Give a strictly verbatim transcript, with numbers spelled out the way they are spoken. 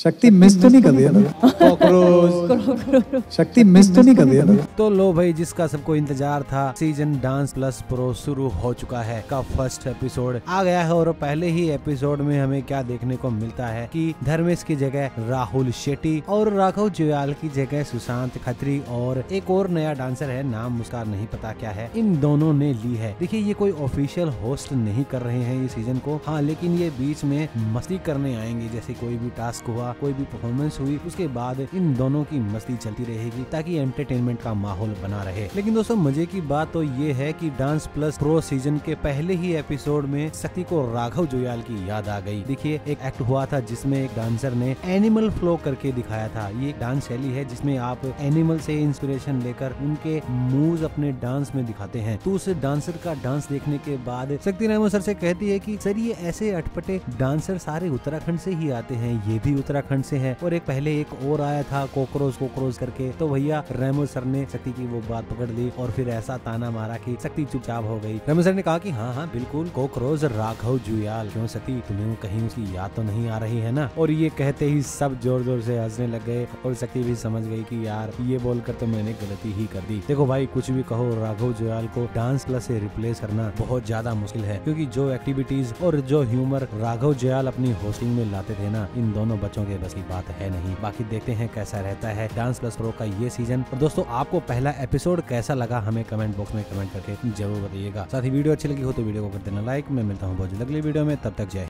शक्ति मिस तो नहीं कर दिया ना? कॉकरोच शक्ति मिस तो नहीं कर दिया ना? तो लो भाई, जिसका सबको इंतजार था, सीजन डांस प्लस प्रो शुरू हो चुका है का फर्स्ट एपिसोड आ गया है। और पहले ही एपिसोड में हमें क्या देखने को मिलता है कि धर्मेश की जगह राहुल शेट्टी और राघव जुयाल की जगह सुशांत खत्री और एक और नया डांसर है, नाम उसका नहीं पता क्या है, इन दोनों ने ली है। देखिए, ये कोई ऑफिशियल होस्ट नहीं कर रहे हैं ये सीजन को, हाँ, लेकिन ये बीच में मस्ती करने आएंगे। जैसे कोई भी टास्क हुआ, कोई भी परफॉर्मेंस हुई, उसके बाद इन दोनों की मस्ती चलती रहेगी ताकि एंटरटेनमेंट का माहौल बना रहे। लेकिन दोस्तों, मजे की बात तो ये है कि डांस प्लस प्रो सीजन के पहले ही एपिसोड में शक्ति को राघव जुयाल की याद आ गई। देखिए, एक एक्ट हुआ था जिसमें एक डांसर ने एनिमल फ्लो करके दिखाया था। ये डांस शैली है जिसमें आप एनिमल से इंस्पिरेशन लेकर उनके मूव्स अपने डांस में दिखाते हैं। तो उस डांसर का डांस देखने के बाद शक्ति रामो सर से कहती है कि सर, ये ऐसे अटपटे डांसर सारे उत्तराखंड से ही आते हैं, ये भी उत्तराखंड से है। और एक पहले एक और आया था कॉकरोच कॉकरोच करके, तो भैया रेमो सर ने शक्ति की वो बात पकड़ ली और फिर ऐसा ताना मारा कि शक्ति चुपचाप हो गई। रेमो सर ने कहा कि हाँ हाँ बिल्कुल, कॉकरोच राघव जुयाल। क्यों शक्ति, तुम्हें कहीं उसकी याद तो नहीं आ रही है ना? और ये कहते ही सब जोर जोर से हंसने लग गए और शक्ति भी समझ गई कि यार, ये बोलकर तो मैंने गलती ही कर दी। देखो भाई, कुछ भी कहो, राघव जुयाल को डांस प्लस से रिप्लेस करना बहुत ज्यादा मुश्किल है, क्योंकि जो एक्टिविटीज और जो ह्यूमर राघव जुयाल अपनी होस्टिंग में लाते थे ना, इन दोनों बच्चों के बस की बात है नहीं। बाकी देखते हैं कैसा रहता है डांस प्लस प्रो का ये सीजन। और दोस्तों, आपको पहला एपिसोड कैसा लगा हमें कमेंट बॉक्स में कमेंट करके जरूर बताइएगा। साथ ही वीडियो अच्छी लगी हो तो वीडियो को कर देना लाइक। मैं मिलता हूँ बहुत जल्द अगली वीडियो में, तब तक जय।